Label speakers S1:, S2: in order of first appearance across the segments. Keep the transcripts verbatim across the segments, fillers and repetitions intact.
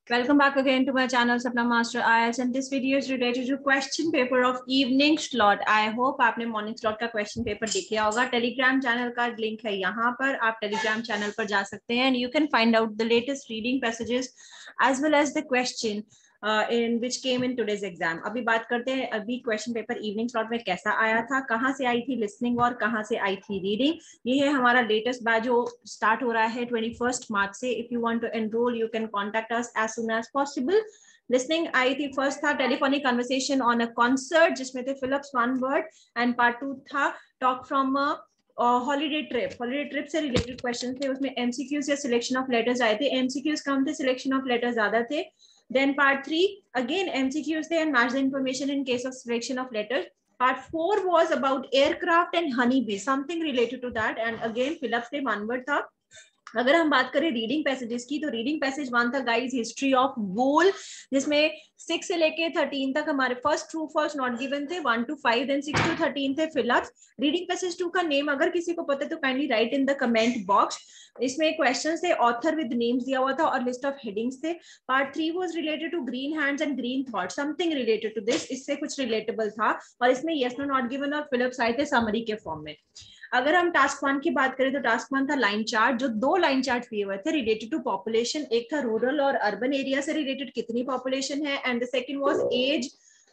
S1: Welcome back again to my channel Sapna Master I A S, and this video is related to question paper of evening slot. I hope आपने morning slot का question paper देख लिया होगा. Telegram channel का link है यहाँ पर, आप Telegram channel पर जा सकते हैं and you can find out the latest reading passages as well as the question uh, in which came in today's exam. अभी बात करते हैं अभी question paper evening slot में कैसा आया था, कहाँ से आई थी listening और कहाँ से आई थी reading. ये है हमारा latest batch जो start हो रहा है twenty-first March से. If you want to enroll, you can contact us as soon as possible. Listening आई थी first था telephonic conversation on a concert जिसमें थे Phillips one word, and part two था talk from a holiday trip. Holiday trip से related question थे, उसमें MCQs या selection of letters आए थे. एमसीक्यूज कम थे, सिलेक्शन ऑफ लेटर्स ज्यादा थे. Then part three again MCQs थे and match the information in case of selection of letters. Part four was about aircraft and honeybee, something related to that, and again Phillips थे one word था. अगर हम बात करें reading passages की तो reading passage one था guys history of wool, जिसमें सिक्स से लेके थर्टीन तक हमारे first true false not given थे, one two five, then six to thirteen थे फिलअप्स. रीडिंग पैसेज टू का नेम अगर किसी को पता है तो kindly write in the comment box. इसमें क्वेश्चंस थे, ऑथर विद नेम्स दिया हुआ था और लिस्ट ऑफ हेडिंग्स थे. Part three was related to green hands and green thought, something related to this, इससे कुछ रिलेटेबल था और इसमें यस नो नॉट गिवन और फिलअप्स आए थे समरी के फॉर्म में. अगर हम टास्क वन की बात करें तो टास्क वन था लाइन चार्ट, जो दो लाइन चार्ट दिए हुए थे रिलेटेड टू पॉपुलेशन. एक था रूरल और अर्बन एरिया से रिलेटेड कितनी पॉपुलेशन है, and the second was age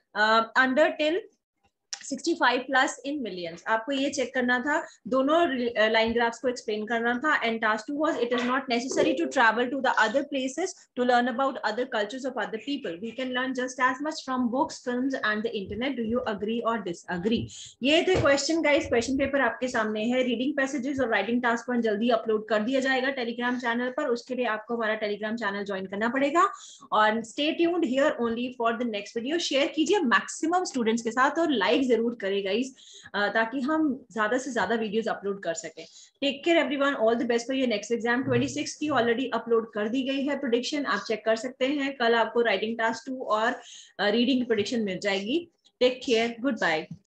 S1: under till sixty-five plus in millions. आपको ये चेक करना था, दोनों लाइन ग्राफ्स को एक्सप्लेन करना था. And task two was it is not necessary to travel to the other places to learn about other cultures of other people. We can learn just as much from books, films and the internet. Do you agree और disagree? ये थे question guys. Question paper आपके सामने है. Reading passages और writing task one जल्दी upload कर दिया जाएगा टेलीग्राम चैनल पर. उसके लिए आपको हमारा टेलीग्राम चैनल ज्वाइन करना पड़ेगा और stay tuned here only for the next video. Share कीजिए मैक्सिमम स्टूडेंट्स के साथ और लाइक जरूर करें गाइस, ताकि हम ज्यादा से ज्यादा वीडियोस अपलोड कर सकें. Take care everyone, all the best for your next exam. छब्बीस की ऑलरेडी अपलोड कर दी गई है प्रेडिक्शन, आप चेक कर सकते हैं. कल आपको राइटिंग टास्क टू और रीडिंग प्रेडिक्शन मिल जाएगी. Take care, good bye.